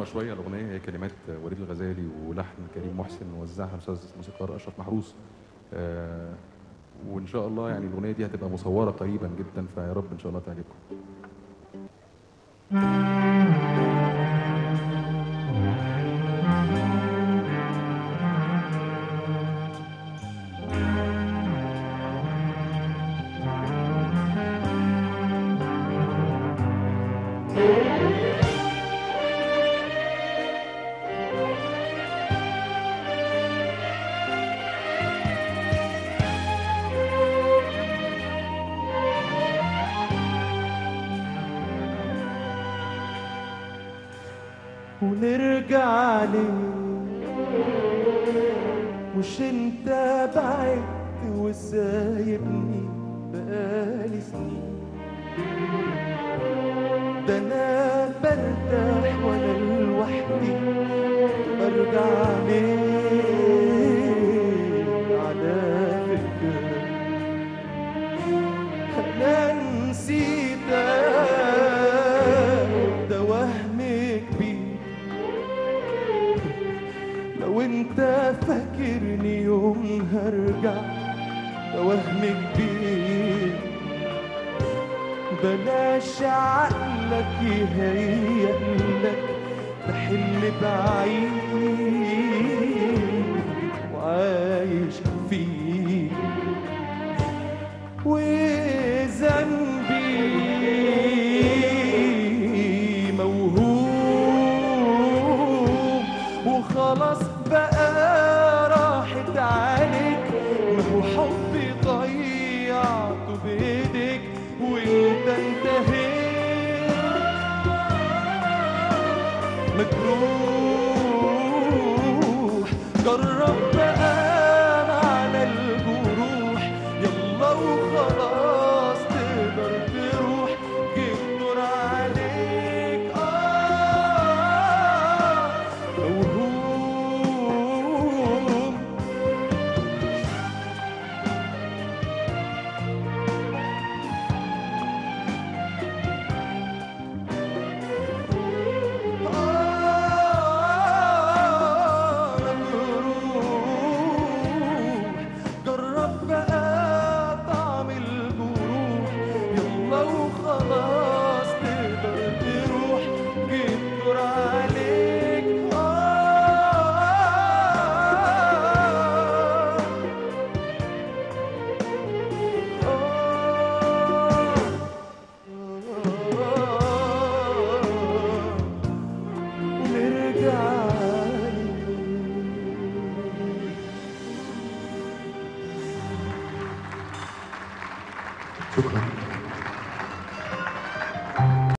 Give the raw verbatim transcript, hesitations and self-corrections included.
شويه الاغنيه، هي كلمات وليد الغزالي ولحن كريم محسن، ووزعها الاستاذ الموسيقار اشرف محروس. آه وان شاء الله يعني الاغنيه دي هتبقى مصوره قريبا جدا، فيا رب ان شاء الله تعجبكم. ونرجع ليه مش انت بعدت وسايبني بقالي سنين، ده انا برتاح وانا لوحدي برجع ليه على فكرة انا نسيتك، ده وهم كبير لو انت فاكرني يوم هرجع، ده وهم كبير بلاش عقلك يهيألك تحل بعيد وعايش فيه، وذنبي موهوم وخلاص بقى راحت عليك، ما هو حبي ضيعته بايدك وانت انتهيت مجروح. جرب بقى معنى الجروح، يلا وخلاص تقدر تروح، جيب نور عليك اه موهوم. شكرا.